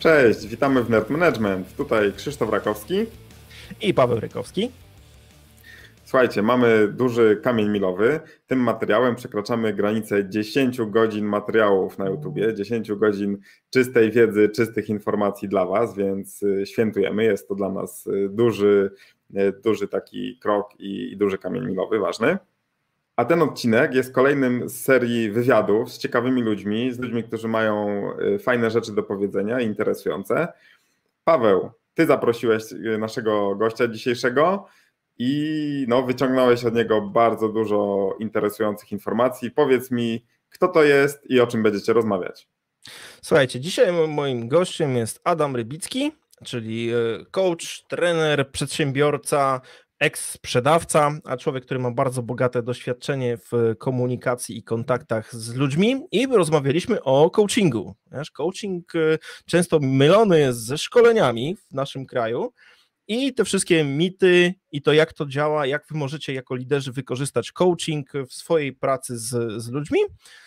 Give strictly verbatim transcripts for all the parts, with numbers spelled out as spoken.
Cześć, witamy w Nerd Management. Tutaj Krzysztof Rakowski i Paweł Rykowski. Słuchajcie, mamy duży kamień milowy. Tym materiałem przekraczamy granicę dziesięć godzin materiałów na YouTubie, dziesięć godzin czystej wiedzy, czystych informacji dla Was, więc świętujemy. Jest to dla nas duży, duży taki krok i duży kamień milowy, ważny. A ten odcinek jest kolejnym z serii wywiadów z ciekawymi ludźmi, z ludźmi, którzy mają fajne rzeczy do powiedzenia, interesujące. Paweł, Ty zaprosiłeś naszego gościa dzisiejszego i no, wyciągnąłeś od niego bardzo dużo interesujących informacji. Powiedz mi, kto to jest i o czym będziecie rozmawiać. Słuchajcie, dzisiaj moim gościem jest Adam Rybicki, czyli coach, trener, przedsiębiorca, eks-sprzedawca, a człowiek, który ma bardzo bogate doświadczenie w komunikacji i kontaktach z ludźmi i rozmawialiśmy o coachingu. Wiesz, coaching często mylony jest ze szkoleniami w naszym kraju i te wszystkie mity i to, jak to działa, jak wy możecie jako liderzy wykorzystać coaching w swojej pracy z, z ludźmi.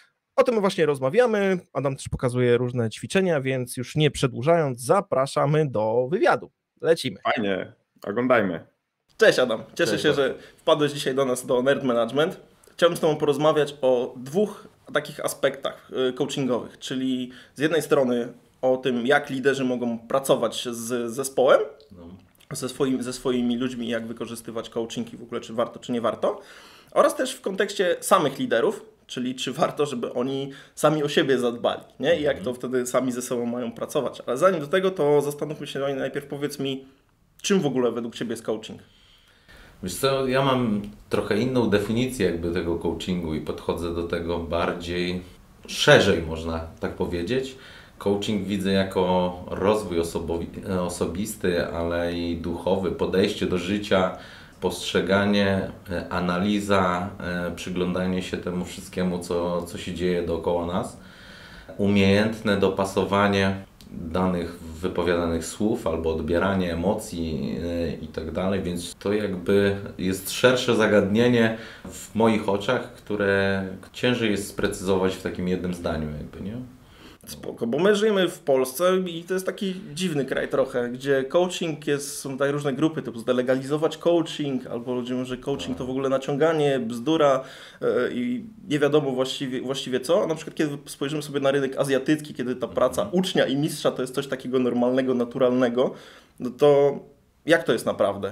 O tym właśnie rozmawiamy. Adam też pokazuje różne ćwiczenia, więc już nie przedłużając, zapraszamy do wywiadu. Lecimy. Fajnie, oglądajmy. Cześć Adam, cieszę Cześć, się, że wpadłeś dzisiaj do nas do Nerd Management. Chciałbym z Tobą porozmawiać o dwóch takich aspektach coachingowych, czyli z jednej strony o tym, jak liderzy mogą pracować z zespołem, no. ze, swoimi, ze swoimi ludźmi, jak wykorzystywać coaching i w ogóle czy warto, czy nie warto, oraz też w kontekście samych liderów, czyli czy warto, żeby oni sami o siebie zadbali, nie? I jak to wtedy sami ze sobą mają pracować. Ale zanim do tego, to zastanówmy się najpierw, powiedz mi, czym w ogóle według Ciebie jest coaching? Wiesz co, ja mam trochę inną definicję jakby tego coachingu i podchodzę do tego bardziej szerzej, można tak powiedzieć. Coaching widzę jako rozwój osobowi- osobisty, ale i duchowy, podejście do życia, postrzeganie, analiza, przyglądanie się temu wszystkiemu, co, co się dzieje dookoła nas, umiejętne dopasowanie danych wypowiadanych słów albo odbieranie emocji i tak dalej, więc to jakby jest szersze zagadnienie w moich oczach, które ciężej jest sprecyzować w takim jednym zdaniu jakby, nie? Spoko, bo my żyjemy w Polsce i to jest taki dziwny kraj trochę, gdzie coaching jest, są tutaj różne grupy typu zdelegalizować coaching, albo ludzie mówią, że coaching to w ogóle naciąganie, bzdura yy, i nie wiadomo właściwie, właściwie co. A na przykład kiedy spojrzymy sobie na rynek azjatycki, kiedy ta praca ucznia i mistrza to jest coś takiego normalnego, naturalnego, no to jak to jest naprawdę?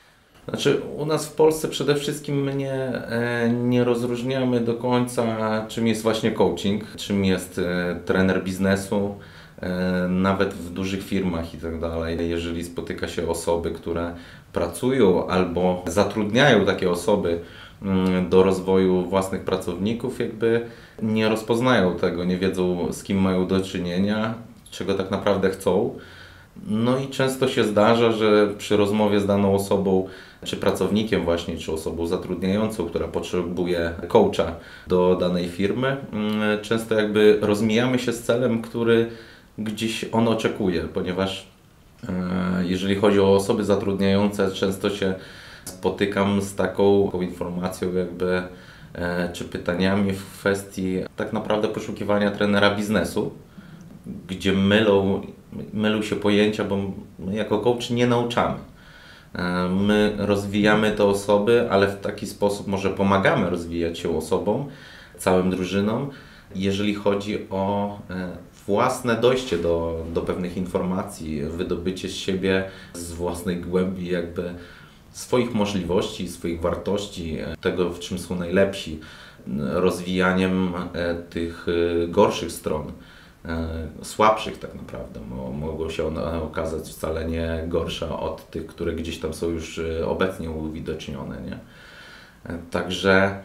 Znaczy u nas w Polsce przede wszystkim my nie, nie rozróżniamy do końca, czym jest właśnie coaching, czym jest trener biznesu, nawet w dużych firmach i tak dalej. Jeżeli spotyka się osoby, które pracują albo zatrudniają takie osoby do rozwoju własnych pracowników, jakby nie rozpoznają tego, nie wiedzą, z kim mają do czynienia, czego tak naprawdę chcą. No i często się zdarza, że przy rozmowie z daną osobą, czy pracownikiem właśnie, czy osobą zatrudniającą, która potrzebuje coacha do danej firmy, często jakby rozmijamy się z celem, który gdzieś on oczekuje, ponieważ jeżeli chodzi o osoby zatrudniające, często się spotykam z taką informacją jakby, czy pytaniami w kwestii tak naprawdę poszukiwania trenera biznesu, gdzie mylą, mylą się pojęcia, bo my jako coach nie nauczamy. My rozwijamy te osoby, ale w taki sposób może pomagamy rozwijać się osobom, całym drużynom, jeżeli chodzi o własne dojście do, do pewnych informacji, wydobycie z siebie, z własnej głębi jakby swoich możliwości, swoich wartości, tego, w czym są najlepsi, rozwijaniem tych gorszych stron, słabszych tak naprawdę. Mogą się one okazać wcale nie gorsze od tych, które gdzieś tam są już obecnie uwidocznione, nie? Także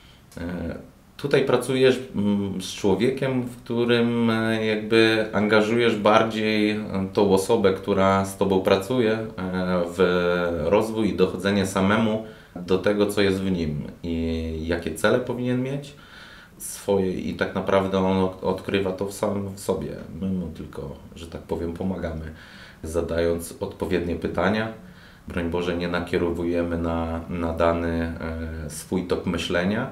tutaj pracujesz z człowiekiem, w którym jakby angażujesz bardziej tą osobę, która z Tobą pracuje, w rozwój i dochodzenie samemu do tego, co jest w nim i jakie cele powinien mieć swoje i tak naprawdę on odkrywa to sam w sobie. My mu tylko, że tak powiem, pomagamy, zadając odpowiednie pytania. Broń Boże, nie nakierowujemy na, na dany e, swój tok myślenia,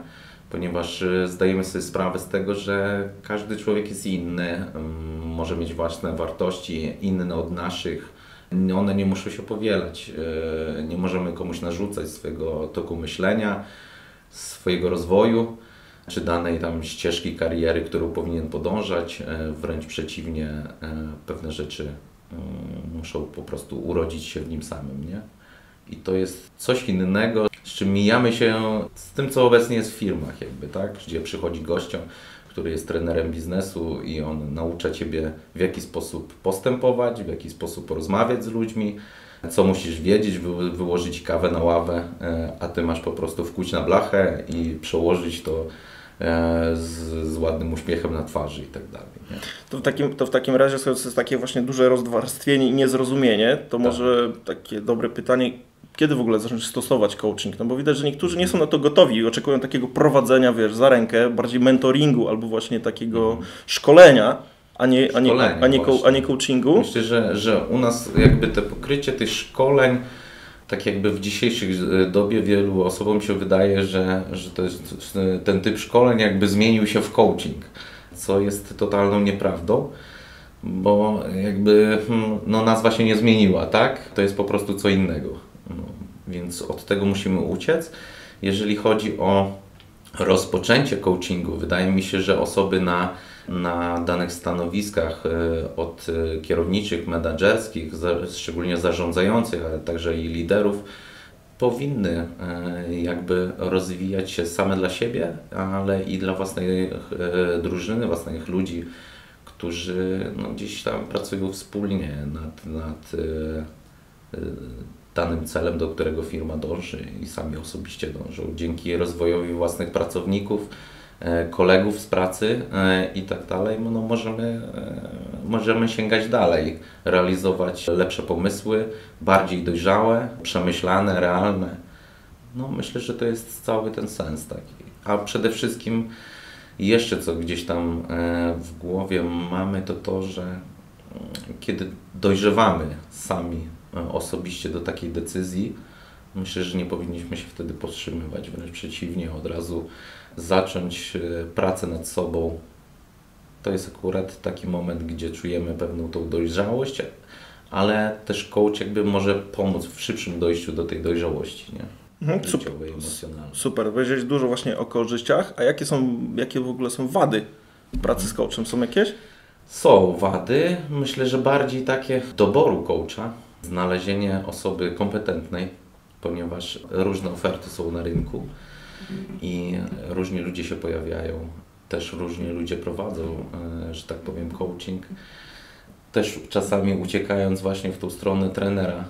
ponieważ zdajemy sobie sprawę z tego, że każdy człowiek jest inny, może mieć własne wartości, inne od naszych. One nie muszą się powielać, nie możemy komuś narzucać swojego toku myślenia, swojego rozwoju, czy danej tam ścieżki kariery, którą powinien podążać. Wręcz przeciwnie, pewne rzeczy muszą po prostu urodzić się w nim samym, nie? I to jest coś innego, z czym mijamy się z tym, co obecnie jest w firmach, jakby, tak? Gdzie przychodzi gościom, który jest trenerem biznesu i on naucza Ciebie, w jaki sposób postępować, w jaki sposób rozmawiać z ludźmi, co musisz wiedzieć, wy, wyłożyć kawę na ławę, a Ty masz po prostu wkuć na blachę i przełożyć to z, z ładnym uśmiechem na twarzy i tak dalej. Nie? To w takim, to w takim razie, skoro to jest takie właśnie duże rozwarstwienie i niezrozumienie, to tak. Może takie dobre pytanie, kiedy w ogóle zacząć stosować coaching? No bo widać, że niektórzy nie są na to gotowi i oczekują takiego prowadzenia, wiesz, za rękę, bardziej mentoringu albo właśnie takiego mm. szkolenia, a nie, a, nie, a, nie, a nie coachingu. Myślę, że, że u nas jakby te pokrycie tych szkoleń, tak jakby w dzisiejszej dobie wielu osobom się wydaje, że, że to jest, ten typ szkoleń jakby zmienił się w coaching, co jest totalną nieprawdą, bo jakby no, nazwa się nie zmieniła, tak? To jest po prostu co innego. No, więc od tego musimy uciec. Jeżeli chodzi o rozpoczęcie coachingu, wydaje mi się, że osoby na, na danych stanowiskach od kierowniczych, menadżerskich, szczególnie zarządzających, ale także i liderów, powinny jakby rozwijać się same dla siebie, ale i dla własnej drużyny, własnych ludzi, którzy no, gdzieś tam pracują wspólnie nad, nad danym celem, do którego firma dąży i sami osobiście dążą. Dzięki rozwojowi własnych pracowników, kolegów z pracy i tak dalej, no możemy, możemy sięgać dalej, realizować lepsze pomysły, bardziej dojrzałe, przemyślane, realne. No myślę, że to jest cały ten sens taki. A przede wszystkim jeszcze co gdzieś tam w głowie mamy, to to, że kiedy dojrzewamy sami osobiście do takiej decyzji, myślę, że nie powinniśmy się wtedy powstrzymywać, wręcz przeciwnie, od razu zacząć pracę nad sobą. To jest akurat taki moment, gdzie czujemy pewną tą dojrzałość, ale też coach jakby może pomóc w szybszym dojściu do tej dojrzałości, nie? Mhm, super, super, powiedziałeś dużo właśnie o korzyściach, a jakie są, jakie w ogóle są wady pracy z coachem? Są jakieś? Są wady, myślę, że bardziej takie doboru coacha, znalezienie osoby kompetentnej, ponieważ różne oferty są na rynku i różni ludzie się pojawiają, też różni ludzie prowadzą, że tak powiem, coaching, też czasami uciekając właśnie w tą stronę trenera,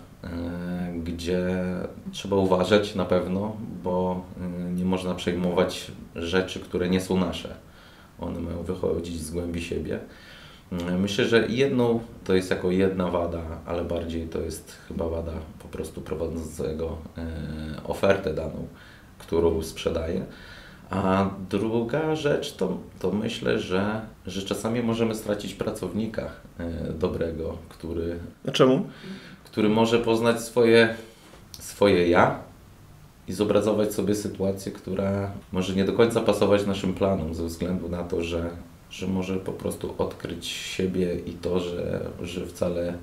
gdzie trzeba uważać na pewno, bo nie można przejmować rzeczy, które nie są nasze. One mają wychodzić z głębi siebie. Myślę, że jedną to jest jako jedna wada, ale bardziej to jest chyba wada po prostu prowadzącego ofertę daną, którą sprzedaje. A druga rzecz to, to myślę, że, że czasami możemy stracić pracownika dobrego, który, A czemu? który może poznać swoje, swoje ja i zobrazować sobie sytuację, która może nie do końca pasować naszym planom ze względu na to, że że może po prostu odkryć siebie i to, że, że wcale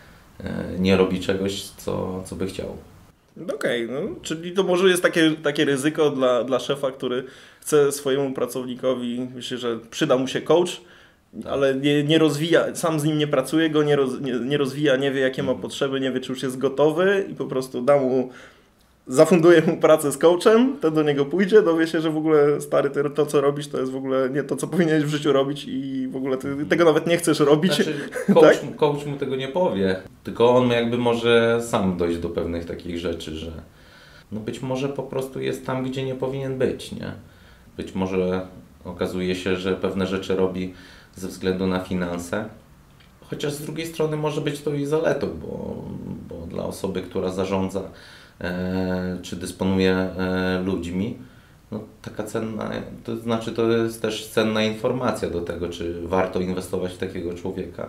nie robi czegoś, co, co by chciał. Okej, okay, no, czyli to może jest takie, takie ryzyko dla, dla szefa, który chce swojemu pracownikowi, myślę, że przyda mu się coach, tak. ale nie, nie rozwija, sam z nim nie pracuje go, nie, roz, nie, nie rozwija, nie wie jakie ma potrzeby, nie wie czy już jest gotowy i po prostu da mu zafunduje mu pracę z coachem, ten do niego pójdzie, dowie się, że w ogóle stary, ty, to co robisz to jest w ogóle nie to, co powinieneś w życiu robić i w ogóle ty tego nawet nie chcesz robić. Znaczy, coach, tak? coach mu tego nie powie, tylko on jakby może sam dojść do pewnych takich rzeczy, że no być może po prostu jest tam, gdzie nie powinien być, nie? Być może okazuje się, że pewne rzeczy robi ze względu na finanse, chociaż z drugiej strony może być to i zaletą, bo, bo dla osoby, która zarządza E, czy dysponuje e, ludźmi, no, taka cenna, to znaczy to jest też cenna informacja do tego, czy warto inwestować w takiego człowieka,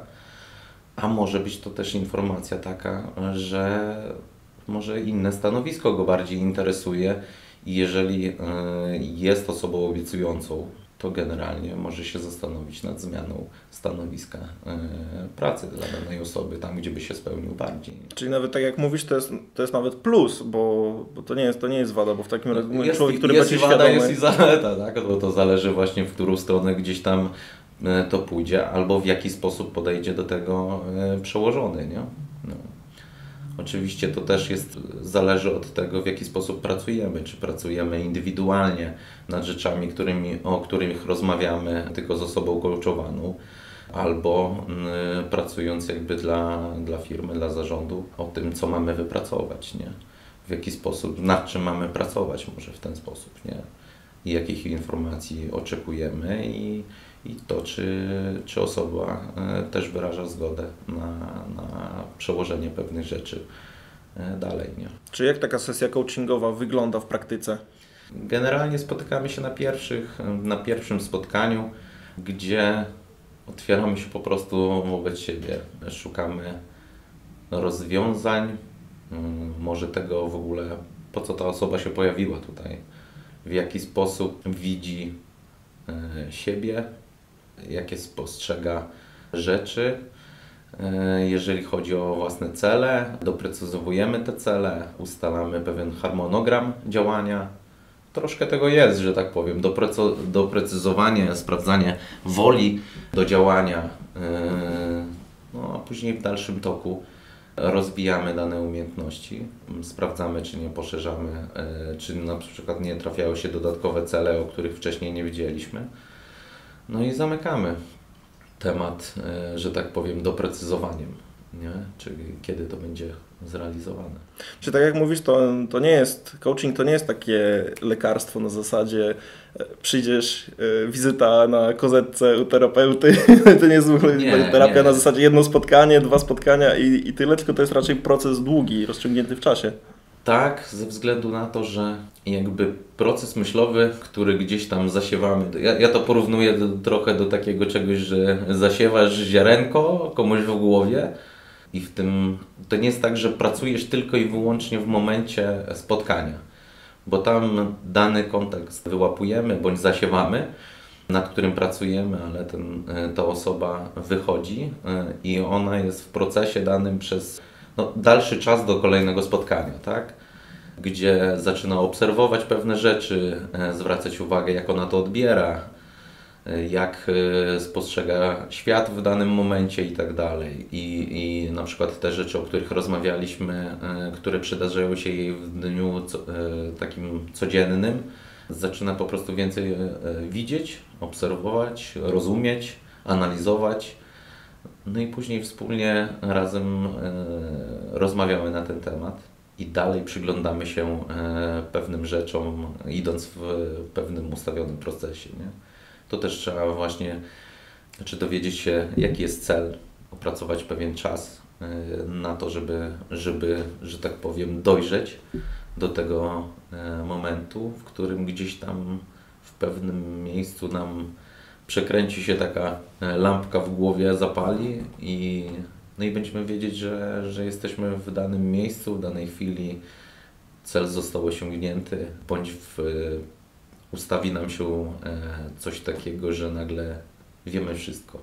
a może być to też informacja taka, że może inne stanowisko go bardziej interesuje I jeżeli jest osobą obiecującą, to generalnie może się zastanowić nad zmianą stanowiska pracy dla danej osoby, tam gdzie by się spełnił bardziej. Czyli nawet tak jak mówisz, to jest, to jest nawet plus, bo, bo to, nie jest, to nie jest wada, bo w takim razie jest, człowiek, który jest będzie i wada, świadomy... jest i zaleta, tak? Bo to zależy właśnie, w którą stronę gdzieś tam to pójdzie, albo w jaki sposób podejdzie do tego przełożony, nie? No. Oczywiście to też jest, zależy od tego, w jaki sposób pracujemy. Czy pracujemy indywidualnie nad rzeczami, którymi, o których rozmawiamy tylko z osobą coachowaną, albo y, pracując jakby dla, dla firmy, dla zarządu o tym, co mamy wypracować, nie? W jaki sposób, nad czym mamy pracować może w ten sposób, nie? I jakich informacji oczekujemy i, i to, czy, czy osoba też wyraża zgodę na, na przełożenie pewnych rzeczy dalej, nie? Czy jak taka sesja coachingowa wygląda w praktyce? Generalnie spotykamy się na, pierwszych, na pierwszym spotkaniu, gdzie otwieramy się po prostu wobec siebie. Szukamy rozwiązań, może tego w ogóle, po co ta osoba się pojawiła tutaj, w jaki sposób widzi siebie, jakie spostrzega rzeczy. Jeżeli chodzi o własne cele, doprecyzowujemy te cele, ustalamy pewien harmonogram działania. Troszkę tego jest, że tak powiem, doprecyzowanie, sprawdzanie woli do działania, no a później w dalszym toku rozwijamy dane umiejętności, sprawdzamy, czy nie poszerzamy, czy na przykład nie trafiały się dodatkowe cele, o których wcześniej nie wiedzieliśmy. No i zamykamy temat, że tak powiem, doprecyzowaniem, nie? Czyli kiedy to będzie zrealizowane. Czy tak jak mówisz, to, to nie jest, coaching to nie jest takie lekarstwo na zasadzie przyjdziesz, wizyta na kozetce u terapeuty, to nie jest w ogóle nie, terapia nie. Na zasadzie jedno spotkanie, dwa spotkania i, i tyle, tylko to jest raczej proces długi, rozciągnięty w czasie. Tak, ze względu na to, że jakby proces myślowy, który gdzieś tam zasiewamy, ja, ja to porównuję do, trochę do takiego czegoś, że zasiewasz ziarenko komuś w głowie i w tym, to nie jest tak, że pracujesz tylko i wyłącznie w momencie spotkania, bo tam dany kontekst wyłapujemy bądź zasiewamy, nad którym pracujemy, ale ten, ta osoba wychodzi i ona jest w procesie danym przez no, dalszy czas do kolejnego spotkania, tak? Gdzie zaczyna obserwować pewne rzeczy, zwracać uwagę, jak ona to odbiera, jak spostrzega świat w danym momencie i tak dalej. I, i na przykład te rzeczy, o których rozmawialiśmy, które przydarzały się jej w dniu takim codziennym, zaczyna po prostu więcej widzieć, obserwować, rozumieć, analizować. No i później wspólnie razem e, rozmawiamy na ten temat i dalej przyglądamy się e, pewnym rzeczom, idąc w pewnym ustawionym procesie, nie? To też trzeba właśnie, czy dowiedzieć się, jaki jest cel, opracować pewien czas e, na to, żeby, żeby, że tak powiem, dojrzeć do tego e, momentu, w którym gdzieś tam w pewnym miejscu nam przekręci się taka lampka w głowie, zapali i, no i będziemy wiedzieć, że, że jesteśmy w danym miejscu, w danej chwili, cel został osiągnięty, bądź w, ustawi nam się coś takiego, że nagle wiemy wszystko.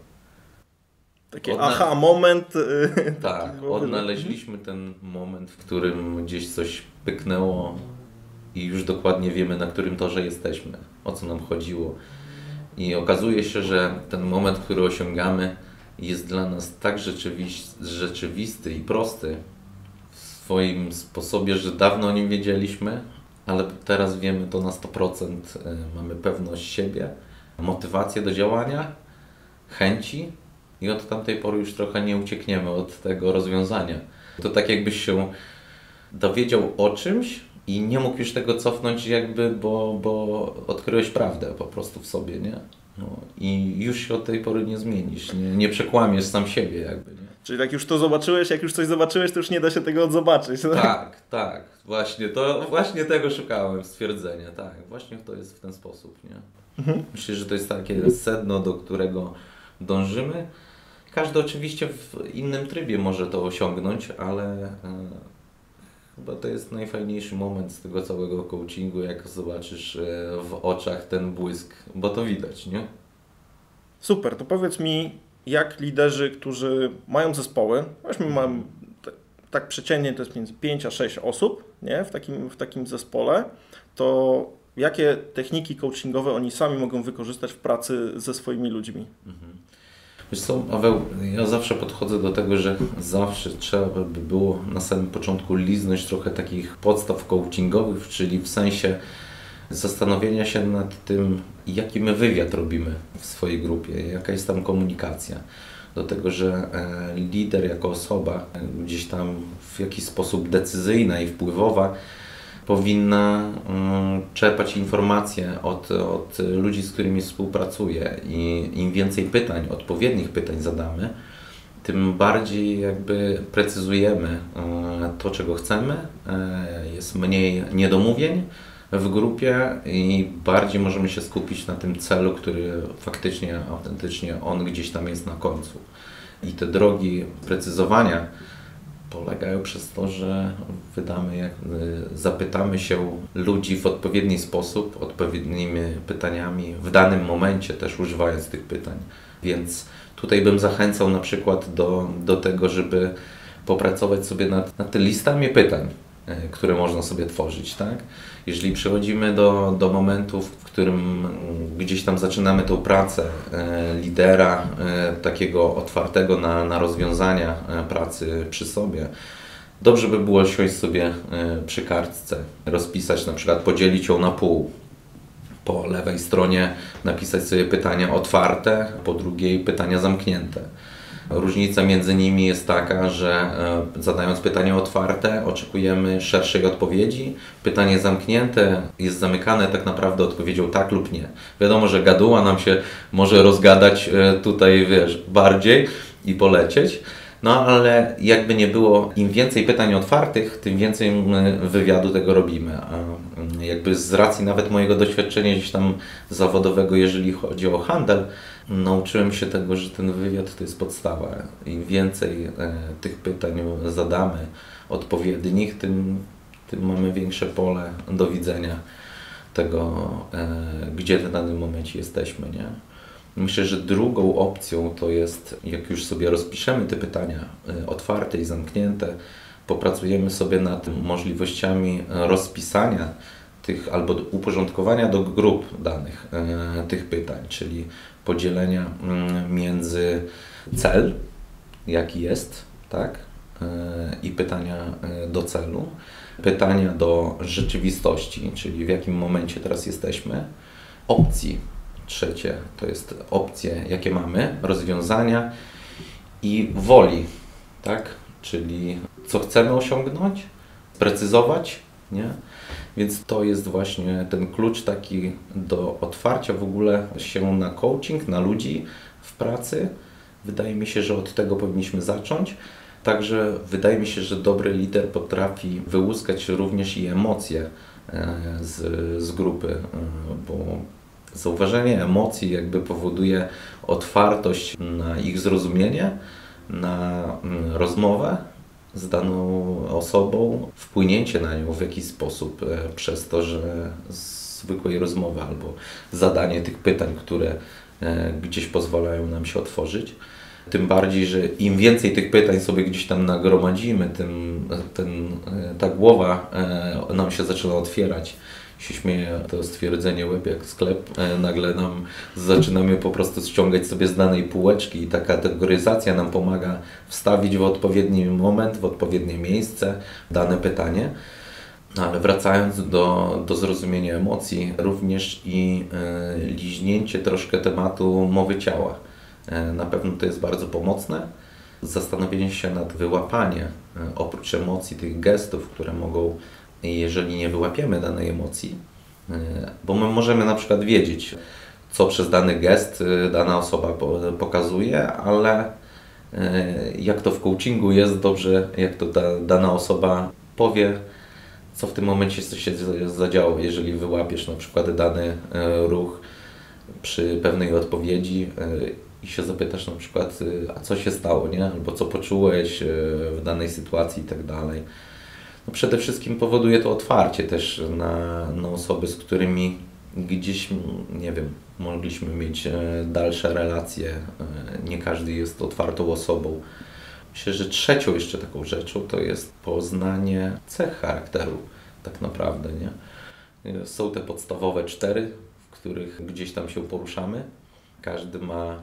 Taki Odna- aha, moment. Tak, odnaleźliśmy ten moment, w którym gdzieś coś pyknęło i już dokładnie wiemy, na którym torze jesteśmy, o co nam chodziło. I okazuje się, że ten moment, który osiągamy, jest dla nas tak rzeczywisty, rzeczywisty i prosty w swoim sposobie, że dawno o nim wiedzieliśmy, ale teraz wiemy to na sto procent, mamy pewność siebie, motywację do działania, chęci i od tamtej pory już trochę nie uciekniemy od tego rozwiązania. To tak jakbyś się dowiedział o czymś i nie mógł już tego cofnąć jakby, bo, bo odkryłeś prawdę po prostu w sobie, nie? No, i już się od tej pory nie zmienisz, nie, nie przekłamiesz sam siebie jakby, nie? Czyli jak już to zobaczyłeś, jak już coś zobaczyłeś, to już nie da się tego odzobaczyć. Tak, tak, tak. Właśnie, to, właśnie tego szukałem, stwierdzenia, tak. Właśnie to jest w ten sposób, nie? Mhm. Myślę, że to jest takie sedno, do którego dążymy. Każdy oczywiście w innym trybie może to osiągnąć, ale Chyba to jest najfajniejszy moment z tego całego coachingu, jak zobaczysz w oczach ten błysk, bo to widać, nie? Super, to powiedz mi, jak liderzy, którzy mają zespoły, weźmy mam tak przeciętnie to jest między pięć a sześć osób, nie? W takim, w takim zespole, to jakie techniki coachingowe oni sami mogą wykorzystać w pracy ze swoimi ludźmi? Mhm. Wiesz co, Paweł, ja zawsze podchodzę do tego, że zawsze trzeba by było na samym początku liznąć trochę takich podstaw coachingowych, czyli w sensie zastanowienia się nad tym, jaki my wywiad robimy w swojej grupie, jaka jest tam komunikacja. Do tego, że lider jako osoba gdzieś tam w jakiś sposób decyzyjna i wpływowa powinna czerpać informacje od, od ludzi, z którymi współpracuje i im więcej pytań, odpowiednich pytań zadamy, tym bardziej jakby precyzujemy to, czego chcemy, jest mniej niedomówień w grupie i bardziej możemy się skupić na tym celu, który faktycznie, autentycznie on gdzieś tam jest na końcu. I te drogi precyzowania polegają przez to, że wydamy, jak, zapytamy się ludzi w odpowiedni sposób, odpowiednimi pytaniami, w danym momencie też używając tych pytań. Więc tutaj bym zachęcał na przykład do, do tego, żeby popracować sobie nad, nad listami pytań, które można sobie tworzyć, tak? Jeżeli przechodzimy do, do momentu, w którym gdzieś tam zaczynamy tą pracę e, lidera, e, takiego otwartego na, na rozwiązania e, pracy przy sobie, dobrze by było siąść sobie e, przy kartce, rozpisać, na przykład podzielić ją na pół. Po lewej stronie napisać sobie pytania otwarte, po drugiej pytania zamknięte. Różnica między nimi jest taka, że zadając pytanie otwarte oczekujemy szerszej odpowiedzi. Pytanie zamknięte jest zamykane tak naprawdę odpowiedzią tak lub nie. Wiadomo, że gaduła nam się może rozgadać tutaj, wiesz, bardziej i polecieć. No ale jakby nie było, im więcej pytań otwartych, tym więcej wywiadu tego robimy. A jakby z racji nawet mojego doświadczenia gdzieś tam zawodowego, jeżeli chodzi o handel, nauczyłem się tego, że ten wywiad to jest podstawa. Im więcej e, tych pytań zadamy odpowiednich, tym, tym mamy większe pole do widzenia tego, e, gdzie w danym momencie jesteśmy, nie? Myślę, że drugą opcją to jest, jak już sobie rozpiszemy te pytania e, otwarte i zamknięte, popracujemy sobie nad możliwościami rozpisania tych albo uporządkowania do grup danych e, tych pytań, czyli podzielenia między cel, jaki jest, tak, i pytania do celu, pytania do rzeczywistości, czyli w jakim momencie teraz jesteśmy, opcji, trzecie to jest opcje, jakie mamy, rozwiązania i woli, tak, czyli co chcemy osiągnąć, precyzować, nie? Więc to jest właśnie ten klucz taki do otwarcia w ogóle się na coaching, na ludzi w pracy. Wydaje mi się, że od tego powinniśmy zacząć. Także wydaje mi się, że dobry lider potrafi wyłuskać również i emocje z, z grupy, bo zauważenie emocji jakby powoduje otwartość na ich zrozumienie, na rozmowę z daną osobą, wpłynięcie na nią w jakiś sposób e, przez to, że zwykłej rozmowy albo zadanie tych pytań, które e, gdzieś pozwalają nam się otworzyć. Tym bardziej, że im więcej tych pytań sobie gdzieś tam nagromadzimy, tym ten, e, ta głowa e, nam się zaczyna otwierać. Się śmieję, to stwierdzenie łeb jak sklep, e, nagle nam zaczynamy po prostu ściągać sobie z danej półeczki i ta kategoryzacja nam pomaga wstawić w odpowiedni moment, w odpowiednie miejsce dane pytanie. Ale wracając do, do zrozumienia emocji, również i e, liźnięcie troszkę tematu mowy ciała. E, na pewno to jest bardzo pomocne. Zastanowienie się nad wyłapaniem, e, oprócz emocji, tych gestów, które mogą, jeżeli nie wyłapiemy danej emocji, bo my możemy na przykład wiedzieć, co przez dany gest dana osoba pokazuje, ale jak to w coachingu jest, dobrze jak to ta dana osoba powie, co w tym momencie się zadziało, jeżeli wyłapiesz na przykład dany ruch przy pewnej odpowiedzi i się zapytasz na przykład, a co się stało, nie? Albo co poczułeś w danej sytuacji i tak dalej. No przede wszystkim powoduje to otwarcie też na, na osoby, z którymi gdzieś, nie wiem, mogliśmy mieć dalsze relacje. Nie każdy jest otwartą osobą. Myślę, że trzecią jeszcze taką rzeczą to jest poznanie cech charakteru tak naprawdę, nie? Są te podstawowe cztery, w których gdzieś tam się poruszamy. Każdy ma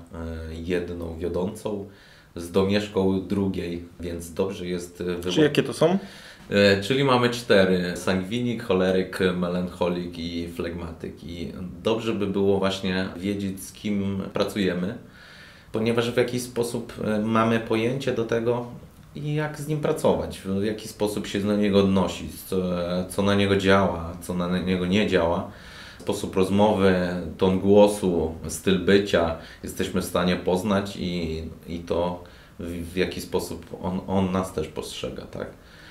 jedną wiodącą z domieszką drugiej, więc dobrze jest wybrać. Czy jakie to są? Czyli mamy cztery: sangwinik, choleryk, melancholik i flegmatyk. I dobrze by było właśnie wiedzieć, z kim pracujemy, ponieważ w jakiś sposób mamy pojęcie do tego, jak z nim pracować, w jaki sposób się do niego odnosić, co, co na niego działa, co na niego nie działa. Sposób rozmowy, ton głosu, styl bycia jesteśmy w stanie poznać i, i to w, w jaki sposób on, on nas też postrzega, tak?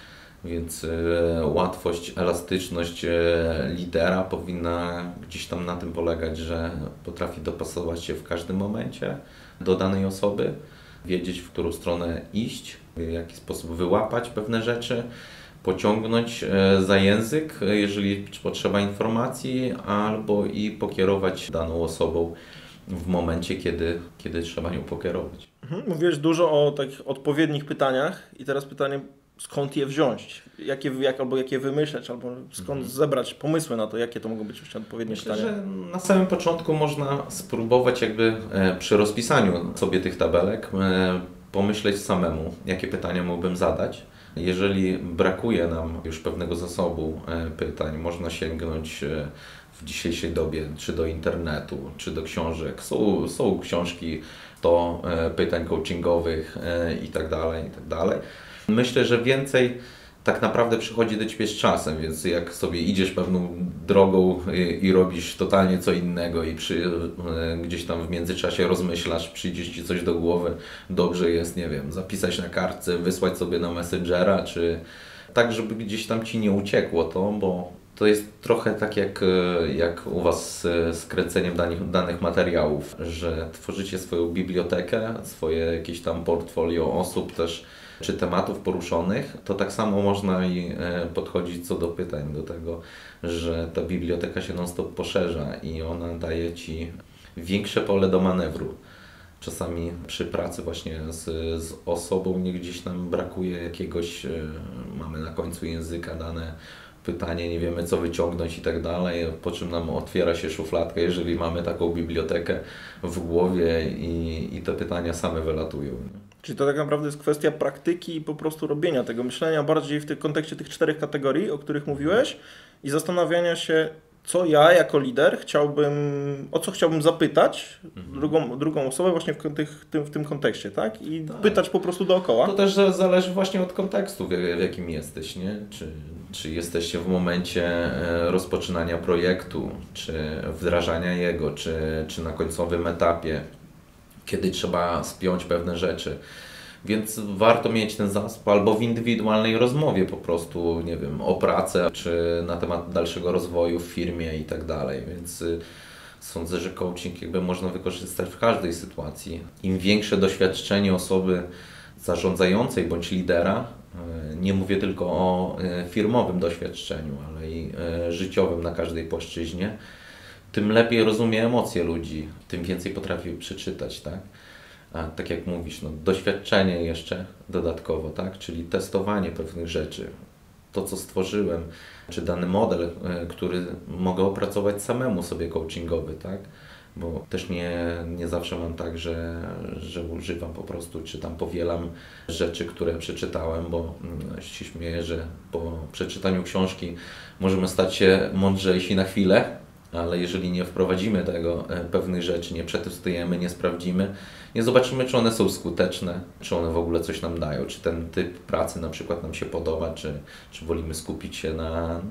Więc e, łatwość, elastyczność e, lidera powinna gdzieś tam na tym polegać, że potrafi dopasować się w każdym momencie do danej osoby, wiedzieć, w którą stronę iść, w jaki sposób wyłapać pewne rzeczy, pociągnąć e, za język, jeżeli potrzeba informacji, albo i pokierować daną osobą w momencie, kiedy, kiedy trzeba nią pokierować. Mhm. Mówiłeś dużo o takich odpowiednich pytaniach i teraz pytanie, skąd je wziąć? Jakie, jak, albo jakie wymyśleć, albo skąd mhm. zebrać pomysły na to, jakie to mogą być właśnie odpowiednie Myślę, pytania? że na samym początku można spróbować jakby e, przy rozpisaniu sobie tych tabelek e, pomyśleć samemu, jakie pytania mógłbym zadać. Jeżeli brakuje nam już pewnego zasobu e, pytań, można sięgnąć e, w dzisiejszej dobie czy do internetu, czy do książek. Są, są książki do e, pytań coachingowych e, i tak dalej, i tak dalej. Myślę, że więcej tak naprawdę przychodzi do Ciebie z czasem, więc jak sobie idziesz pewną drogą i, i robisz totalnie co innego i przy, e, gdzieś tam w międzyczasie rozmyślasz, przyjdzie Ci coś do głowy, dobrze jest, nie wiem, zapisać na kartce, wysłać sobie na Messengera, czy tak, żeby gdzieś tam Ci nie uciekło to, bo to jest trochę tak jak, jak u Was z kręceniem danych, danych materiałów, że tworzycie swoją bibliotekę, swoje jakieś tam portfolio osób też, czy tematów poruszonych, to tak samo można i podchodzić co do pytań, do tego, że ta biblioteka się non-stop poszerza i ona daje Ci większe pole do manewru. Czasami przy pracy właśnie z, z osobą nie gdzieś nam brakuje jakiegoś, mamy na końcu języka dane pytanie, nie wiemy co wyciągnąć i tak dalej, po czym nam otwiera się szufladka, jeżeli mamy taką bibliotekę w głowie i, i te pytania same wylatują. Czyli to tak naprawdę jest kwestia praktyki i po prostu robienia tego myślenia bardziej w tym kontekście tych czterech kategorii, o których mówiłeś i zastanawiania się, co ja jako lider chciałbym, o co chciałbym zapytać mhm. drugą, drugą osobę właśnie w, tych, tym, w tym kontekście, tak? I tak. pytać po prostu dookoła. To też zależy właśnie od kontekstu, w, w jakim jesteś, nie? Czy, czy jesteście w momencie rozpoczynania projektu, czy wdrażania jego, czy, czy na końcowym etapie, kiedy trzeba spiąć pewne rzeczy. Więc warto mieć ten zasób albo w indywidualnej rozmowie po prostu, nie wiem, o pracę, czy na temat dalszego rozwoju w firmie i tak dalej. Więc y, sądzę, że coaching jakby można wykorzystać w każdej sytuacji. Im większe doświadczenie osoby zarządzającej bądź lidera, y, nie mówię tylko o y, firmowym doświadczeniu, ale i y, życiowym na każdej płaszczyźnie, tym lepiej rozumie emocje ludzi, tym więcej potrafi przeczytać, tak? A tak jak mówisz, no, doświadczenie jeszcze dodatkowo, tak? Czyli testowanie pewnych rzeczy, to co stworzyłem, czy dany model, który mogę opracować samemu sobie coachingowy, tak? Bo też nie, nie zawsze mam tak, że, że używam po prostu, czy tam powielam rzeczy, które przeczytałem, bo no, się śmieję, że po przeczytaniu książki możemy stać się mądrzejsi na chwilę, ale jeżeli nie wprowadzimy tego pewnych rzeczy, nie przetestujemy, nie sprawdzimy, nie zobaczymy, czy one są skuteczne, czy one w ogóle coś nam dają, czy ten typ pracy na przykład nam się podoba, czy, czy wolimy skupić się na,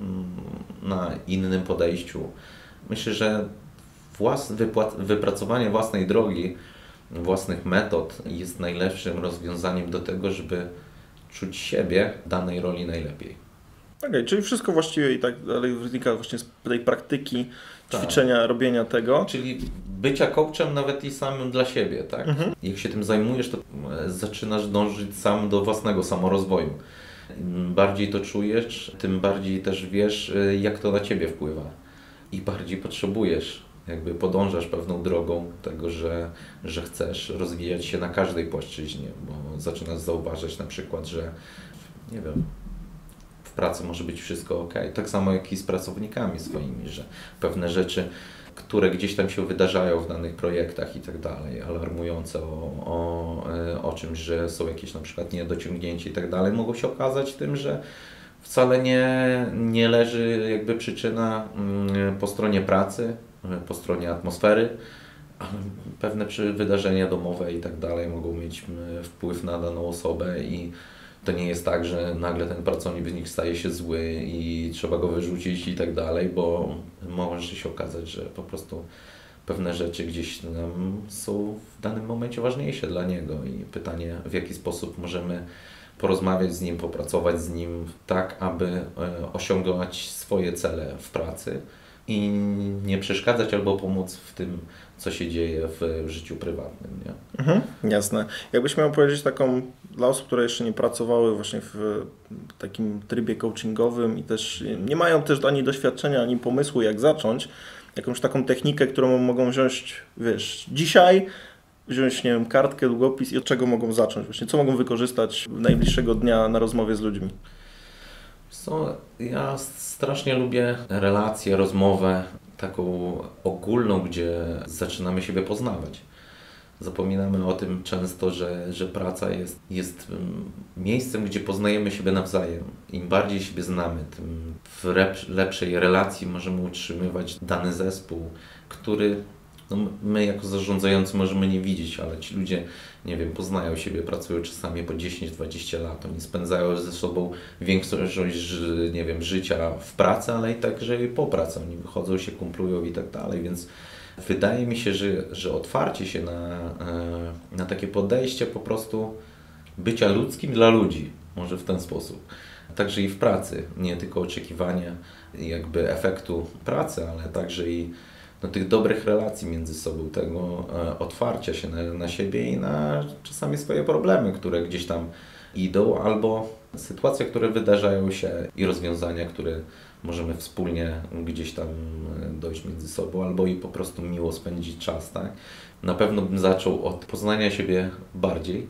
na innym podejściu. Myślę, że włas, wypłat, wypracowanie własnej drogi, własnych metod jest najlepszym rozwiązaniem do tego, żeby czuć siebie w danej roli najlepiej. Okej, okay, czyli wszystko właściwie i tak dalej wynika właśnie z tej praktyki, ćwiczenia, tak. robienia tego. Czyli bycia coachem nawet i samym dla siebie, tak? Mhm. Jak się tym zajmujesz, to zaczynasz dążyć sam do własnego samorozwoju. Im bardziej to czujesz, tym bardziej też wiesz, jak to na ciebie wpływa. I bardziej potrzebujesz, jakby podążasz pewną drogą tego, że, że chcesz rozwijać się na każdej płaszczyźnie, bo zaczynasz zauważać na przykład, że nie wiem, w pracy może być wszystko ok. Tak samo jak i z pracownikami swoimi, że pewne rzeczy, które gdzieś tam się wydarzają w danych projektach i tak dalej, alarmujące o, o, o czymś, że są jakieś na przykład niedociągnięcia i tak dalej, mogą się okazać tym, że wcale nie, nie leży jakby przyczyna po stronie pracy, po stronie atmosfery, ale pewne wydarzenia domowe i tak dalej mogą mieć wpływ na daną osobę i to nie jest tak, że nagle ten pracownik staje się zły i trzeba go wyrzucić i tak dalej, bo może się okazać, że po prostu pewne rzeczy gdzieś nam są w danym momencie ważniejsze dla niego i pytanie, w jaki sposób możemy porozmawiać z nim, popracować z nim tak, aby osiągać swoje cele w pracy i nie przeszkadzać albo pomóc w tym, co się dzieje w życiu prywatnym. Nie? Mhm, jasne. Jakbyś miał powiedzieć taką dla osób, które jeszcze nie pracowały właśnie w takim trybie coachingowym i też nie mają też ani doświadczenia, ani pomysłu, jak zacząć, jakąś taką technikę, którą mogą wziąć, wiesz, dzisiaj, wziąć, nie wiem, kartkę, długopis i od czego mogą zacząć? Właśnie co mogą wykorzystać najbliższego dnia na rozmowie z ludźmi? So, ja strasznie lubię relację, rozmowę taką ogólną, gdzie zaczynamy siebie poznawać. Zapominamy o tym często, że, że praca jest, jest miejscem, gdzie poznajemy siebie nawzajem. Im bardziej siebie znamy, tym w lepszej relacji możemy utrzymywać dany zespół, który no my jako zarządzający możemy nie widzieć, ale ci ludzie, nie wiem, poznają siebie, pracują czasami po dziesięć dwadzieścia lat. Oni spędzają ze sobą większość, nie wiem, życia w pracy, ale i także i po pracy. Oni wychodzą, się kumplują i tak dalej, więc wydaje mi się, że, że otwarcie się na, na takie podejście po prostu bycia ludzkim dla ludzi, może w ten sposób. Także i w pracy, nie tylko oczekiwania jakby efektu pracy, ale także i no, tych dobrych relacji między sobą, tego e, otwarcia się na, na siebie i na czasami swoje problemy, które gdzieś tam idą, albo sytuacje, które wydarzają się i rozwiązania, które możemy wspólnie gdzieś tam dojść między sobą, albo i po prostu miło spędzić czas, tak? Na pewno bym zaczął od poznania siebie bardziej,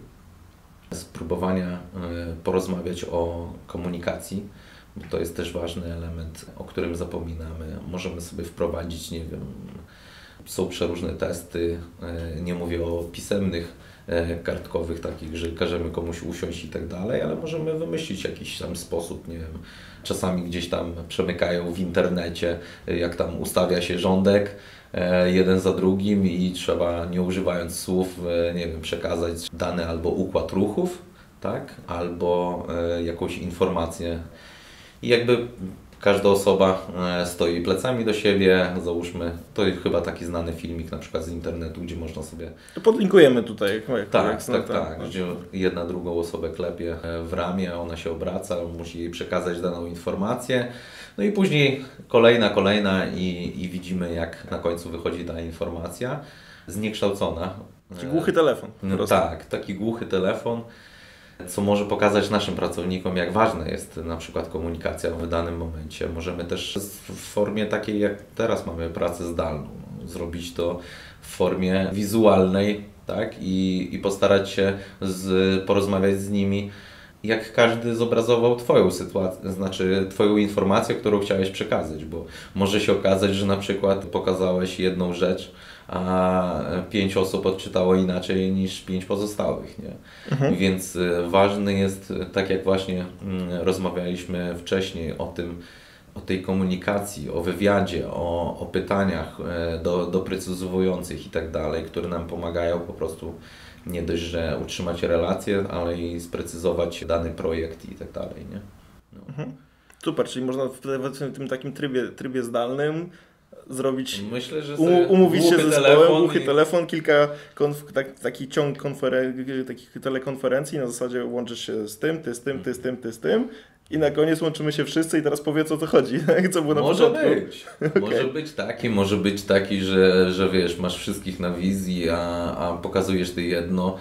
spróbowania e, porozmawiać o komunikacji, bo to jest też ważny element, o którym zapominamy. Możemy sobie wprowadzić, nie wiem, są przeróżne testy, nie mówię o pisemnych, kartkowych takich, że każemy komuś usiąść i tak dalej, ale możemy wymyślić jakiś tam sposób, nie wiem, czasami gdzieś tam przemykają w internecie, jak tam ustawia się rządek jeden za drugim i trzeba, nie używając słów, nie wiem, przekazać dany albo układ ruchów, tak, albo jakąś informację. I jakby każda osoba stoi plecami do siebie, załóżmy, to jest chyba taki znany filmik na przykład z internetu, gdzie można sobie... To podlinkujemy tutaj. Jak, jak tak, jak tak, tak, tak, gdzie jedna drugą osobę klepie w ramię, ona się obraca, musi jej przekazać daną informację, no i później kolejna, kolejna i, i widzimy, jak na końcu wychodzi ta informacja zniekształcona. Taki głuchy telefon. No, tak, taki głuchy telefon, co może pokazać naszym pracownikom, jak ważna jest na przykład komunikacja w danym momencie. Możemy też w formie takiej, jak teraz mamy pracę zdalną, zrobić to w formie wizualnej, tak? I, i postarać się z, porozmawiać z nimi, jak każdy zobrazował Twoją sytuację, znaczy Twoją informację, którą chciałeś przekazać, bo może się okazać, że na przykład pokazałeś jedną rzecz, a pięć osób odczytało inaczej niż pięć pozostałych, nie? Mhm. Więc ważny jest, tak jak właśnie rozmawialiśmy wcześniej o tym, o tej komunikacji, o wywiadzie, o, o pytaniach do, doprecyzowujących i tak dalej, które nam pomagają po prostu nie dość, że utrzymać relacje, ale i sprecyzować dany projekt i tak dalej, nie? No. Mhm. Super, czyli można w, w tym takim trybie, trybie zdalnym zrobić, myślę, że um, umówić się ze zespołem, głuchy i... telefon, kilka konf, tak, taki ciąg konferen- takich telekonferencji, na zasadzie łączysz się z tym, ty z tym, ty z tym, ty z tym i na koniec łączymy się wszyscy i teraz powiedz, o co chodzi, co było na może początku. Być. Okay. Może być taki, może być taki, że, że wiesz, masz wszystkich na wizji, a, a pokazujesz ty jedno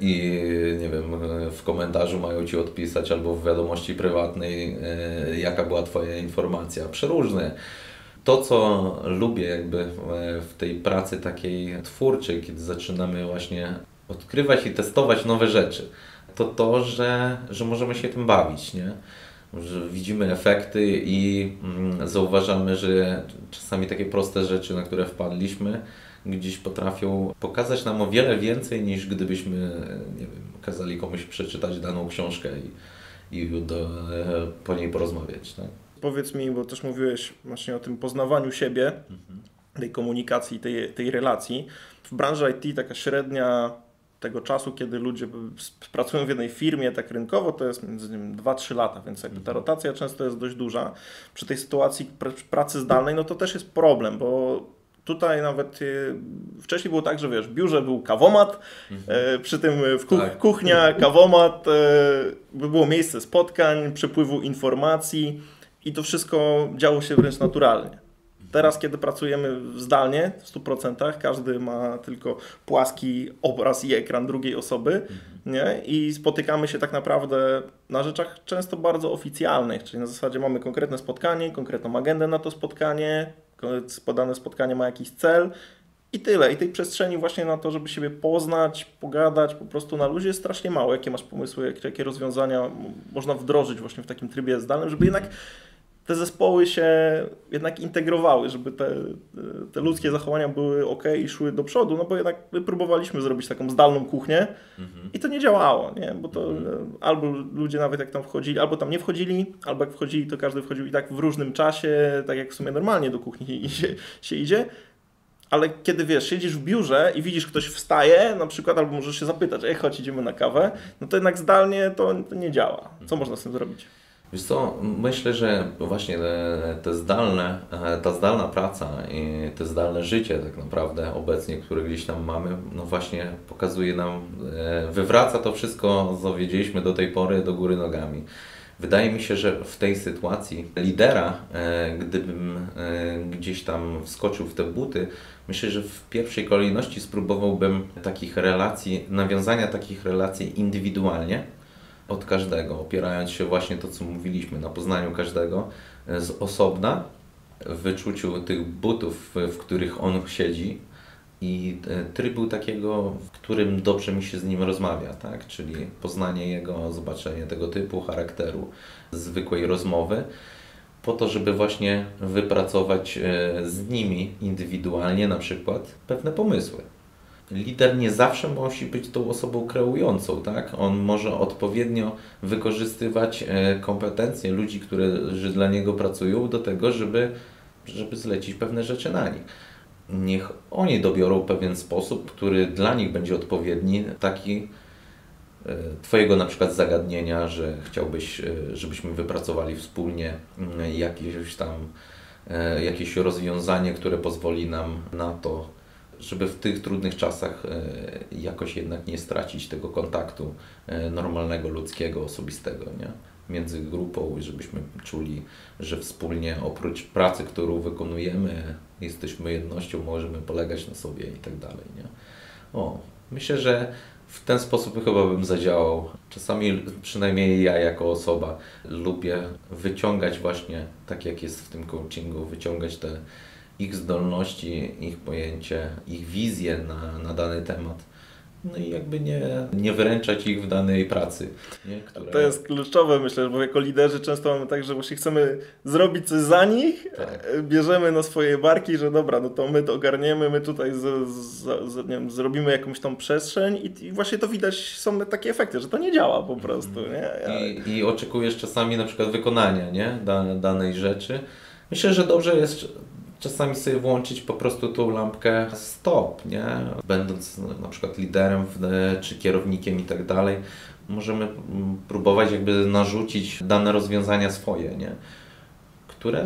i nie wiem, w komentarzu mają ci odpisać albo w wiadomości prywatnej, e, jaka była twoja informacja. Przeróżne. To, co lubię jakby w tej pracy takiej twórczej, kiedy zaczynamy właśnie odkrywać i testować nowe rzeczy, to to, że, że możemy się tym bawić, nie? Że widzimy efekty i mm, zauważamy, że czasami takie proste rzeczy, na które wpadliśmy, gdzieś potrafią pokazać nam o wiele więcej, niż gdybyśmy, nie wiem, kazali komuś przeczytać daną książkę i, i do, po niej porozmawiać, tak? Powiedz mi, bo też mówiłeś właśnie o tym poznawaniu siebie, mhm. tej komunikacji, tej, tej relacji. W branży I T taka średnia tego czasu, kiedy ludzie pracują w jednej firmie tak rynkowo, to jest między dwa trzy lata, więc jakby ta rotacja często jest dość duża. Przy tej sytuacji pracy zdalnej, no to też jest problem, bo tutaj nawet wcześniej było tak, że wiesz, w biurze był kawomat, mhm. przy tym w kuch- tak. kuchnia, kawomat, by było miejsce spotkań, przepływu informacji i to wszystko działo się wręcz naturalnie. Teraz, kiedy pracujemy zdalnie w stu procentach, każdy ma tylko płaski obraz i ekran drugiej osoby, mhm. nie? I spotykamy się tak naprawdę na rzeczach często bardzo oficjalnych, czyli na zasadzie mamy konkretne spotkanie, konkretną agendę na to spotkanie, podane spotkanie ma jakiś cel i tyle. I tej przestrzeni właśnie na to, żeby siebie poznać, pogadać po prostu na luzie jest strasznie mało. Jakie masz pomysły, jakie rozwiązania można wdrożyć właśnie w takim trybie zdalnym, żeby jednak te zespoły się jednak integrowały, żeby te, te ludzkie zachowania były ok i szły do przodu, no bo jednak my próbowaliśmy zrobić taką zdalną kuchnię mhm. i to nie działało, nie? Bo to mhm. albo ludzie nawet jak tam wchodzili, albo tam nie wchodzili, albo jak wchodzili, to każdy wchodził i tak w różnym czasie, tak jak w sumie normalnie do kuchni się, się idzie. Ale kiedy wiesz, siedzisz w biurze i widzisz, ktoś wstaje na przykład, albo możesz się zapytać, ej, chodź, idziemy na kawę, no to jednak zdalnie to, to nie działa. Co można z tym zrobić? Wiesz co, myślę, że właśnie te, te zdalne, ta zdalna praca i te zdalne życie tak naprawdę obecnie, które gdzieś tam mamy, no właśnie pokazuje nam, wywraca to wszystko, co wiedzieliśmy do tej pory, do góry nogami. Wydaje mi się, że w tej sytuacji lidera, gdybym gdzieś tam wskoczył w te buty, myślę, że w pierwszej kolejności spróbowałbym takich relacji, nawiązania takich relacji indywidualnie, od każdego, opierając się właśnie to, co mówiliśmy, na poznaniu każdego z osobna, w wyczuciu tych butów, w których on siedzi i trybu takiego, w którym dobrze mi się z nim rozmawia, tak? Czyli poznanie jego, zobaczenie tego typu charakteru, zwykłej rozmowy, po to, żeby właśnie wypracować z nimi indywidualnie na przykład pewne pomysły. Lider nie zawsze musi być tą osobą kreującą, tak? On może odpowiednio wykorzystywać kompetencje ludzi, którzy dla niego pracują do tego, żeby, żeby zlecić pewne rzeczy na nich. Niech oni dobiorą pewien sposób, który dla nich będzie odpowiedni, taki Twojego na przykład zagadnienia, że chciałbyś, żebyśmy wypracowali wspólnie jakieś tam, jakieś rozwiązanie, które pozwoli nam na to, żeby w tych trudnych czasach jakoś jednak nie stracić tego kontaktu normalnego, ludzkiego, osobistego, nie? Między grupą i żebyśmy czuli, że wspólnie oprócz pracy, którą wykonujemy, jesteśmy jednością, możemy polegać na sobie i tak dalej, nie? O, myślę, że w ten sposób chyba bym zadziałał. Czasami, przynajmniej ja jako osoba, lubię wyciągać właśnie, tak jak jest w tym coachingu, wyciągać te ich zdolności, ich pojęcie, ich wizję na, na dany temat. No i jakby nie, nie wyręczać ich w danej pracy. Nie? Która... To jest kluczowe, myślę, bo jako liderzy często mamy tak, że właśnie chcemy zrobić coś za nich, tak. Bierzemy na swoje barki, że dobra, no to my to ogarniemy, my tutaj z, z, z, nie wiem, zrobimy jakąś tą przestrzeń i, i właśnie to widać, są takie efekty, że to nie działa po prostu. Nie? Ja... I, I oczekujesz czasami na przykład wykonania, nie? Da, danej rzeczy. Myślę, że dobrze jest czasami sobie włączyć po prostu tą lampkę stop, nie? Będąc na przykład liderem czy kierownikiem i tak dalej, możemy próbować jakby narzucić dane rozwiązania swoje, nie? Które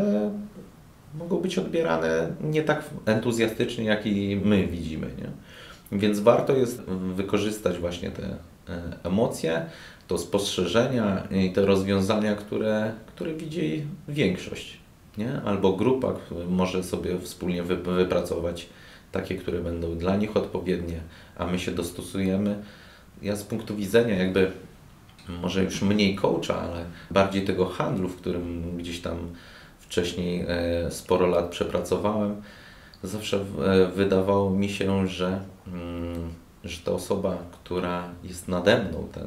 mogą być odbierane nie tak entuzjastycznie, jak i my widzimy, nie? Więc warto jest wykorzystać właśnie te emocje, to spostrzeżenia i te rozwiązania, które, które widzi większość, nie? Albo grupa może sobie wspólnie wypracować takie, które będą dla nich odpowiednie, a my się dostosujemy. Ja z punktu widzenia jakby może już mniej coacha, ale bardziej tego handlu, w którym gdzieś tam wcześniej sporo lat przepracowałem, zawsze wydawało mi się, że, że ta osoba, która jest nade mną, ten,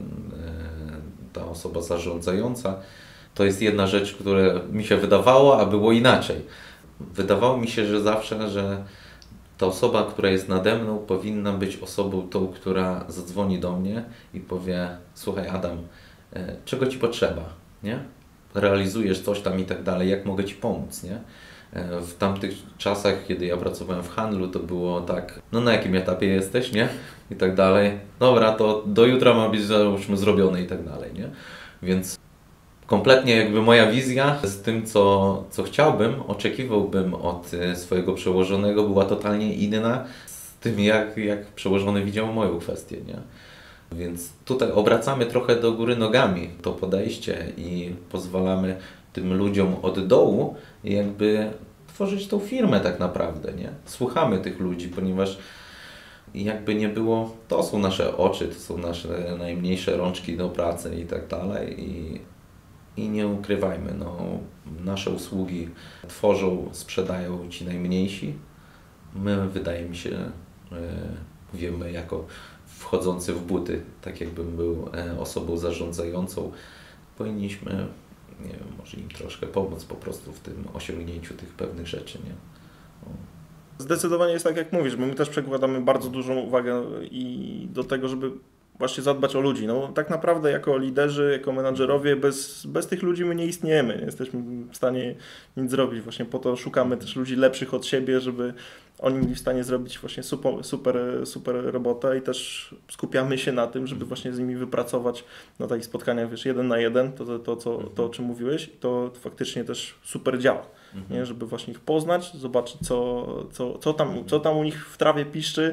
ta osoba zarządzająca, to jest jedna rzecz, która mi się wydawała, a było inaczej. Wydawało mi się, że zawsze, że ta osoba, która jest nade mną, powinna być osobą tą, która zadzwoni do mnie i powie: słuchaj Adam, czego Ci potrzeba, nie? Realizujesz coś tam i tak dalej, jak mogę Ci pomóc, nie? W tamtych czasach, kiedy ja pracowałem w handlu, to było tak, no na jakim etapie jesteś, nie? I tak dalej. Dobra, to do jutra ma być, załóżmy, zrobione i tak dalej, nie? Więc kompletnie jakby moja wizja z tym, co, co chciałbym, oczekiwałbym od swojego przełożonego, była totalnie inna z tym, jak, jak przełożony widział moją kwestię, nie? Więc tutaj obracamy trochę do góry nogami to podejście i pozwalamy tym ludziom od dołu jakby tworzyć tą firmę tak naprawdę, nie? Słuchamy tych ludzi, ponieważ jakby nie było, to są nasze oczy, to są nasze najmniejsze rączki do pracy i tak dalej i, i nie ukrywajmy, no, nasze usługi tworzą, sprzedają ci najmniejsi. My, wydaje mi się, yy, wiemy jako wchodzący w buty, tak jakbym był osobą zarządzającą, powinniśmy, nie wiem, może im troszkę pomóc po prostu w tym osiągnięciu tych pewnych rzeczy, nie? O. Zdecydowanie jest tak, jak mówisz, bo my też przekładamy bardzo dużą uwagę i do tego, żeby właśnie zadbać o ludzi. No, tak naprawdę jako liderzy, jako menadżerowie, bez, bez tych ludzi my nie istniejemy, nie jesteśmy w stanie nic zrobić. Właśnie po to szukamy też ludzi lepszych od siebie, żeby oni byli w stanie zrobić właśnie super, super, super robotę i też skupiamy się na tym, żeby właśnie z nimi wypracować na takich spotkaniach, wiesz, jeden na jeden, to, to, to, co, to o czym mówiłeś, to faktycznie też super działa, mhm. nie? Żeby właśnie ich poznać, zobaczyć co, co, co, tam, co tam u nich w trawie piszczy.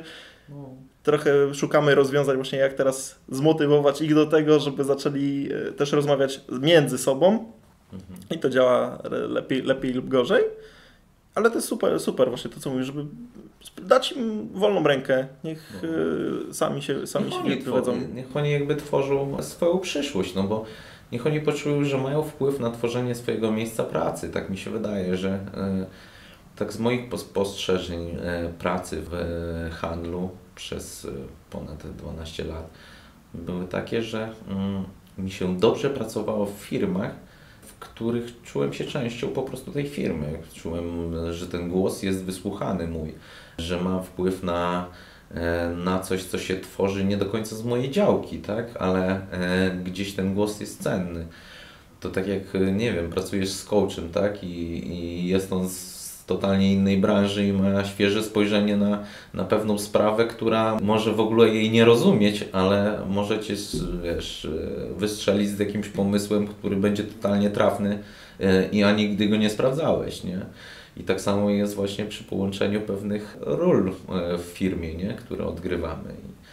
Trochę szukamy rozwiązań właśnie, jak teraz zmotywować ich do tego, żeby zaczęli też rozmawiać między sobą mhm. i to działa lepiej, lepiej lub gorzej. Ale to jest super, super właśnie to, co mówisz, żeby dać im wolną rękę, niech no. sami się sami niech się prowadzą. Niech oni jakby tworzą swoją przyszłość, no bo niech oni poczują, że mają wpływ na tworzenie swojego miejsca pracy. Tak mi się wydaje, że tak z moich spostrzeżeń pracy w handlu przez ponad dwanaście lat były takie, że mi się dobrze pracowało w firmach, w których czułem się częścią po prostu tej firmy. Czułem, że ten głos jest wysłuchany mój, że ma wpływ na, na coś, co się tworzy nie do końca z mojej działki, tak? Ale gdzieś ten głos jest cenny. To tak jak, nie wiem, pracujesz z coachem, tak? I, i jest on z totalnie innej branży i ma świeże spojrzenie na, na pewną sprawę, która może w ogóle jej nie rozumieć, ale może cię, wiesz, wystrzelić z jakimś pomysłem, który będzie totalnie trafny i a nigdy go nie sprawdzałeś, nie? I tak samo jest właśnie przy połączeniu pewnych ról w firmie, nie? Które odgrywamy.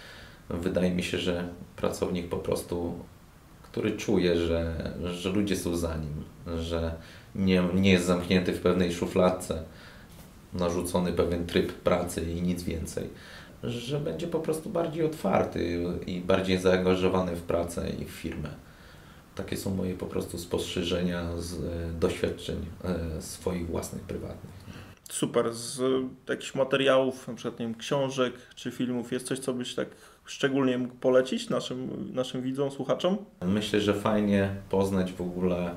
I wydaje mi się, że pracownik po prostu, który czuje, że, że ludzie są za nim, że nie, nie jest zamknięty w pewnej szufladce, narzucony pewien tryb pracy i nic więcej, że będzie po prostu bardziej otwarty i bardziej zaangażowany w pracę i w firmę. Takie są moje po prostu spostrzeżenia z doświadczeń swoich własnych, prywatnych. Super. Z jakichś materiałów, na przykład nie wiem, książek czy filmów, jest coś, co byś tak szczególnie mógł polecić naszym, naszym widzom, słuchaczom? Myślę, że fajnie poznać w ogóle mm,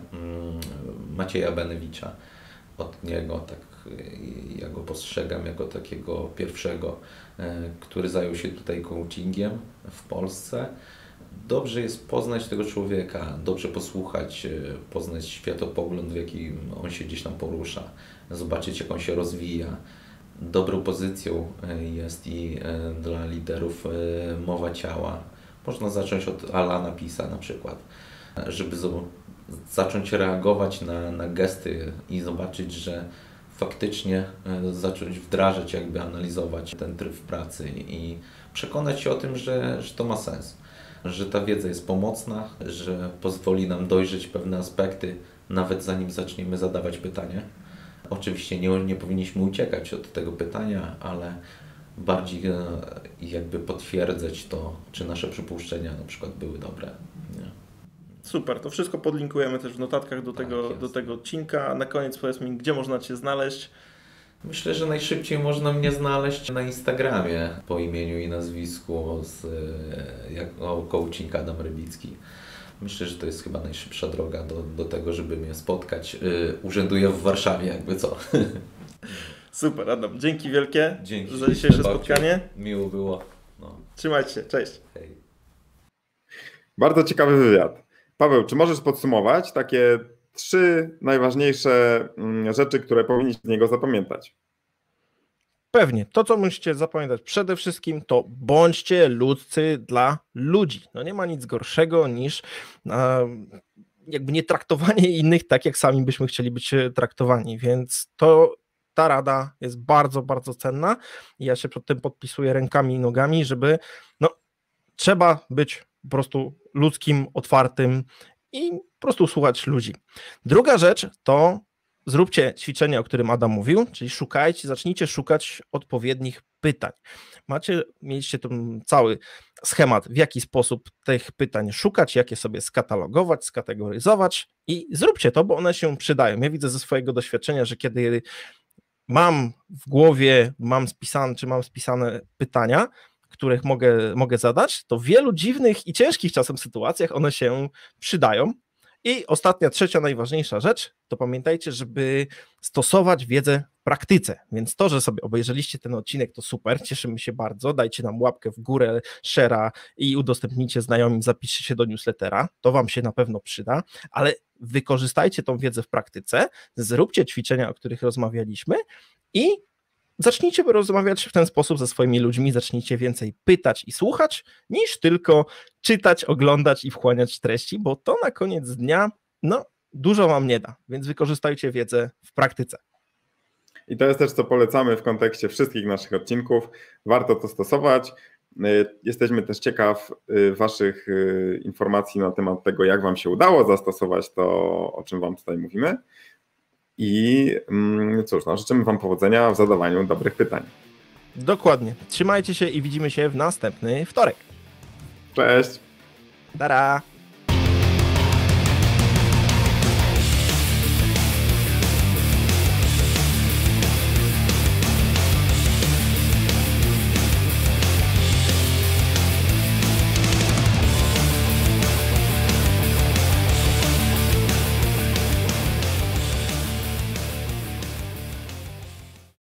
Macieja Benewicza. Od niego, tak ja go postrzegam jako takiego pierwszego, który zajął się tutaj coachingiem w Polsce. Dobrze jest poznać tego człowieka, dobrze posłuchać, poznać światopogląd, w jakim on się gdzieś tam porusza, zobaczyć, jak on się rozwija. Dobrą pozycją jest i dla liderów mowa ciała. Można zacząć od Alana Pisa na przykład, żeby zacząć reagować na, na gesty i zobaczyć, że faktycznie zacząć wdrażać, jakby analizować ten tryb pracy i przekonać się o tym, że, że to ma sens. że ta wiedza jest pomocna, że pozwoli nam dojrzeć pewne aspekty, nawet zanim zaczniemy zadawać pytanie. Oczywiście nie, nie powinniśmy uciekać od tego pytania, ale bardziej jakby potwierdzać to, czy nasze przypuszczenia na przykład były dobre. Nie? Super, to wszystko podlinkujemy też w notatkach do, Tak, tego, jest. do tego odcinka. A na koniec powiedz mi, gdzie można Cię znaleźć? Myślę, że najszybciej można mnie znaleźć na Instagramie po imieniu i nazwisku z, jako coaching Adam Rybicki. Myślę, że to jest chyba najszybsza droga do, do tego, żeby mnie spotkać. Yy, urzęduję w Warszawie, jakby co. Super, Adam, dzięki wielkie Dzięki za dzisiejsze babciu. spotkanie. Miło było. No. Trzymajcie się, cześć. Hej. Bardzo ciekawy wywiad. Paweł, czy możesz podsumować takie trzy najważniejsze rzeczy, które powinniście z niego zapamiętać? Pewnie. To, co musicie zapamiętać przede wszystkim, to bądźcie ludzcy dla ludzi. No nie ma nic gorszego niż um, jakby nie traktowanie innych tak, jak sami byśmy chcieli być traktowani, więc to ta rada jest bardzo, bardzo cenna i ja się pod tym podpisuję rękami i nogami, żeby no trzeba być po prostu ludzkim, otwartym i po prostu słuchać ludzi. Druga rzecz to zróbcie ćwiczenie, o którym Adam mówił, czyli szukajcie, zacznijcie szukać odpowiednich pytań. Macie, mieliście ten cały schemat, w jaki sposób tych pytań szukać, jak je sobie skatalogować, skategoryzować i zróbcie to, bo one się przydają. Ja widzę ze swojego doświadczenia, że kiedy mam w głowie, mam spisane, czy mam spisane pytania, których mogę, mogę zadać, to w wielu dziwnych i ciężkich czasem sytuacjach one się przydają. I ostatnia, trzecia, najważniejsza rzecz, to pamiętajcie, żeby stosować wiedzę w praktyce. Więc to, że sobie obejrzeliście ten odcinek, to super, cieszymy się bardzo. Dajcie nam łapkę w górę, share'a i udostępnijcie znajomym, zapiszcie się do newslettera. To wam się na pewno przyda, ale wykorzystajcie tą wiedzę w praktyce, zróbcie ćwiczenia, o których rozmawialiśmy i zacznijcie rozmawiać w ten sposób ze swoimi ludźmi, zacznijcie więcej pytać i słuchać, niż tylko czytać, oglądać i wchłaniać treści, bo to na koniec dnia, no, dużo wam nie da, więc wykorzystajcie wiedzę w praktyce. I to jest też, co polecamy w kontekście wszystkich naszych odcinków. Warto to stosować. Jesteśmy też ciekaw waszych informacji na temat tego, jak wam się udało zastosować to, o czym wam tutaj mówimy. I cóż, no, życzymy wam powodzenia w zadawaniu dobrych pytań. Dokładnie. Trzymajcie się i widzimy się w następny wtorek. Cześć! Tara!